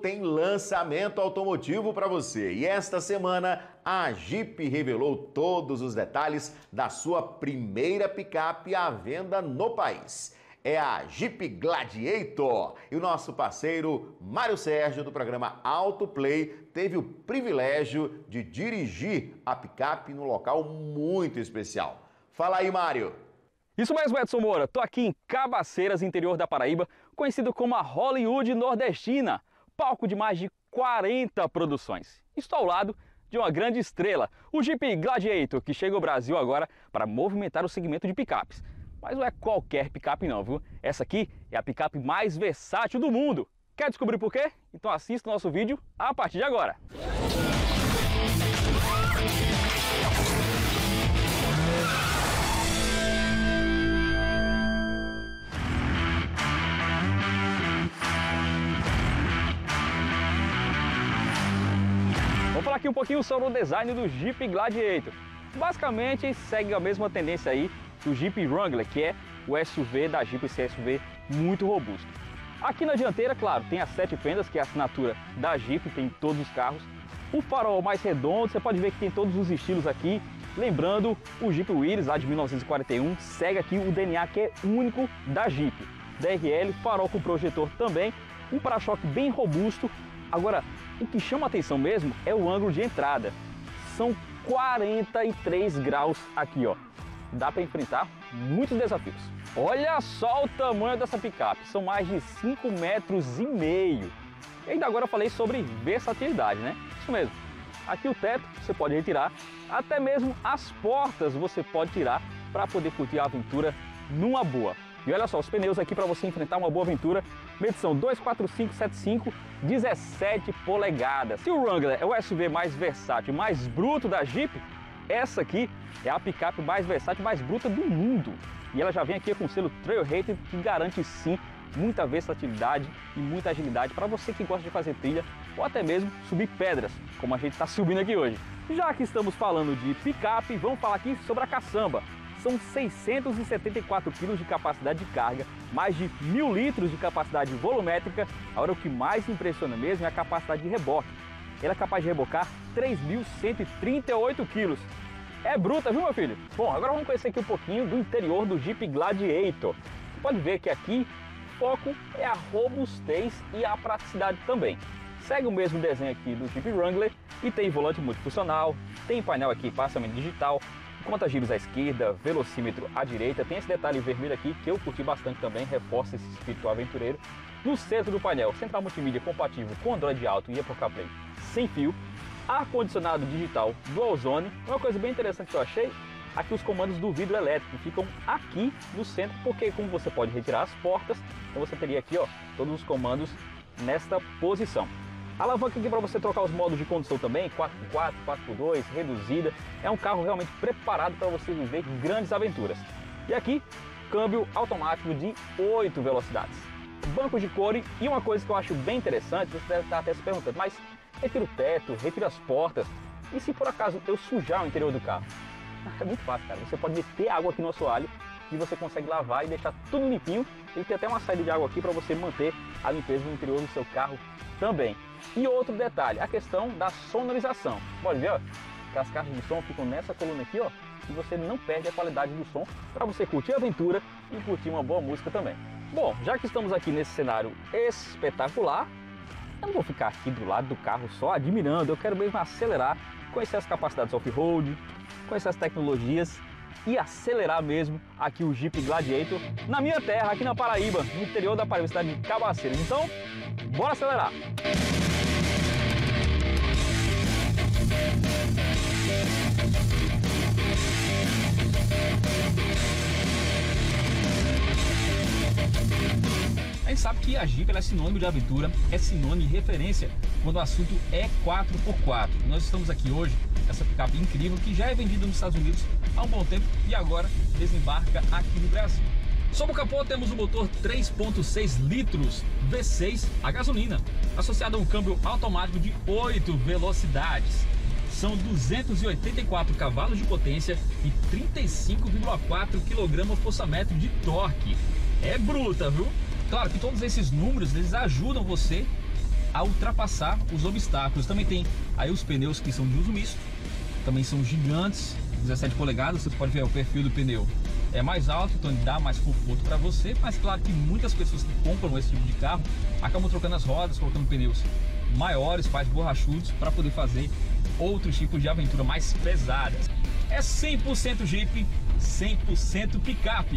tem lançamento automotivo para você. E esta semana a Jeep revelou todos os detalhes da sua primeira picape à venda no país. É a Jeep Gladiator. E o nosso parceiro Mário Sérgio, do programa Autoplay, teve o privilégio de dirigir a picape num local muito especial. Fala aí, Mário! Isso mesmo, Edson Moura. Tô aqui em Cabaceiras, interior da Paraíba, conhecido como a Hollywood nordestina, palco de mais de 40 produções. Estou ao lado de uma grande estrela, o Jeep Gladiator, que chega ao Brasil agora para movimentar o segmento de picapes. Mas não é qualquer picape não, viu? Essa aqui é a picape mais versátil do mundo. Quer descobrir por quê? Então assista o nosso vídeo a partir de agora. Vamos falar aqui um pouquinho sobre o design do Jeep Gladiator. Basicamente segue a mesma tendência aí do Jeep Wrangler, que é o SUV da Jeep, esse SUV muito robusto. Aqui na dianteira, claro, tem as 7 fendas, que é a assinatura da Jeep, tem em todos os carros. O farol mais redondo, você pode ver que tem todos os estilos aqui. Lembrando, o Jeep Willys, lá de 1941, segue aqui o DNA que é único da Jeep. DRL, farol com projetor também, um para-choque bem robusto. Agora, o que chama a atenção mesmo é o ângulo de entrada. São 43 graus aqui, ó. Dá para enfrentar muitos desafios. Olha só o tamanho dessa picape, são mais de 5,5 metros. E ainda agora eu falei sobre versatilidade, né? Isso mesmo. Aqui o teto você pode retirar, até mesmo as portas você pode tirar para poder curtir a aventura numa boa. E olha só, os pneus aqui para você enfrentar uma boa aventura, medição 245/75, 17 polegadas. Se o Wrangler é o SUV mais versátil, mais bruto da Jeep, essa aqui é a picape mais versátil, mais bruta do mundo. E ela já vem aqui com o selo Trail Rated, que garante sim muita versatilidade e muita agilidade para você que gosta de fazer trilha ou até mesmo subir pedras, como a gente está subindo aqui hoje. Já que estamos falando de picape, vamos falar aqui sobre a caçamba. São 674 kg de capacidade de carga, mais de 1.000 litros de capacidade volumétrica. Agora o que mais impressiona mesmo é a capacidade de reboque. Ela é capaz de rebocar 3.138 kg. É bruta, viu, meu filho? Bom, agora vamos conhecer aqui um pouquinho do interior do Jeep Gladiator. Você pode ver que aqui o foco é a robustez e a praticidade também. Segue o mesmo desenho aqui do Jeep Wrangler e tem volante multifuncional, tem painel aqui passamento digital, conta-giros à esquerda, velocímetro à direita, tem esse detalhe vermelho aqui que eu curti bastante também, reforça esse espírito aventureiro. No centro do painel, central multimídia compatível com Android Auto e Apple CarPlay sem fio, ar-condicionado digital Dual Zone. Uma coisa bem interessante que eu achei, aqui os comandos do vidro elétrico ficam aqui no centro, porque como você pode retirar as portas, então você teria aqui ó, todos os comandos nesta posição. Alavanca aqui para você trocar os modos de condução também, 4x4, 4x2, reduzida. É um carro realmente preparado para você viver grandes aventuras. E aqui, câmbio automático de 8 velocidades. Banco de couro e uma coisa que eu acho bem interessante, você deve estar até se perguntando, mas retira o teto, retira as portas, e se por acaso eu sujar o interior do carro? É muito fácil, cara. Você pode meter água aqui no assoalho e você consegue lavar e deixar tudo limpinho. Ele tem até uma saída de água aqui para você manter a limpeza no interior do seu carro também. E outro detalhe, a questão da sonorização. Pode ver, ó, que as caixas de som ficam nessa coluna aqui, ó, e você não perde a qualidade do som para você curtir a aventura e curtir uma boa música também. Bom, já que estamos aqui nesse cenário espetacular, eu não vou ficar aqui do lado do carro só admirando, eu quero mesmo acelerar, conhecer as capacidades off-road, conhecer as tecnologias e acelerar mesmo aqui o Jeep Gladiator na minha terra, aqui na Paraíba, no interior da Paraíba, cidade de Cabaceiras. Então, bora acelerar! A gente sabe que a Jeep é sinônimo de aventura, é sinônimo de referência quando o assunto é 4x4. Nós estamos aqui hoje, essa picape incrível que já é vendida nos Estados Unidos há um bom tempo e agora desembarca aqui no Brasil. Sob o capô temos um motor 3.6 litros V6 a gasolina, associado a um câmbio automático de 8 velocidades. São 284 cavalos de potência e 35,4 kgfm de torque. É bruta, viu? Claro que todos esses números eles ajudam você a ultrapassar os obstáculos. Também tem aí os pneus que são de uso misto, também são gigantes, 17 polegadas, você pode ver o perfil do pneu é mais alto, então ele dá mais conforto para você, mas claro que muitas pessoas que compram esse tipo de carro acabam trocando as rodas, colocando pneus maiores, mais borrachudos, para poder fazer outros tipos de aventura mais pesadas. É 100% Jeep, 100% picape.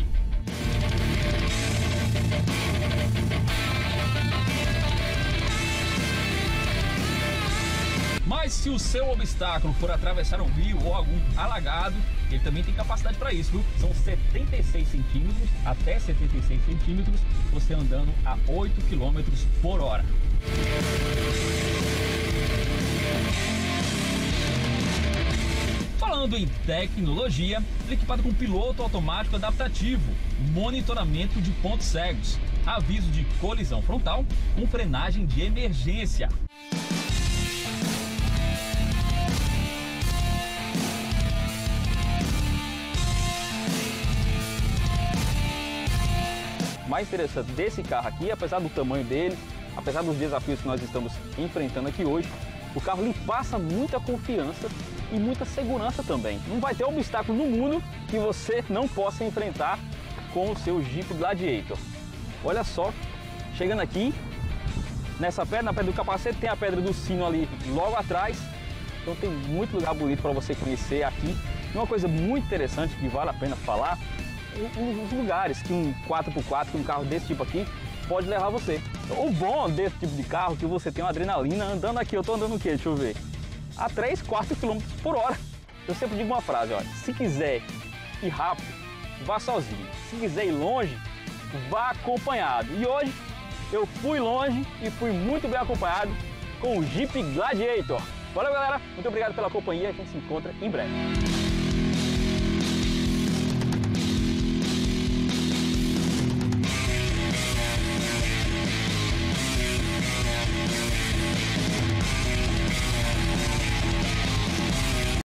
Mas se o seu obstáculo for atravessar um rio ou algum alagado, ele também tem capacidade para isso, viu? São 76 centímetros, até 76 centímetros, você andando a 8 km por hora. Falando em tecnologia, ele é equipado com piloto automático adaptativo, monitoramento de pontos cegos, aviso de colisão frontal, com frenagem de emergência. O mais interessante desse carro aqui, apesar do tamanho dele, apesar dos desafios que nós estamos enfrentando aqui hoje, o carro lhe passa muita confiança e muita segurança também. Não vai ter obstáculo no mundo que você não possa enfrentar com o seu Jeep Gladiator. Olha só, chegando aqui, nessa pedra, na pedra do capacete, tem a pedra do sino ali logo atrás. Então tem muito lugar bonito para você conhecer aqui. E uma coisa muito interessante que vale a pena falar, os lugares que um 4x4, que um carro desse tipo aqui, pode levar você. O bom desse tipo de carro é que você tem uma adrenalina andando aqui. Eu tô andando o quê? Deixa eu ver. A 3, 4 km por hora. Eu sempre digo uma frase, olha, se quiser ir rápido, vá sozinho. Se quiser ir longe, vá acompanhado. E hoje eu fui longe e fui muito bem acompanhado com o Jeep Gladiator. Valeu, galera. Muito obrigado pela companhia. A gente se encontra em breve.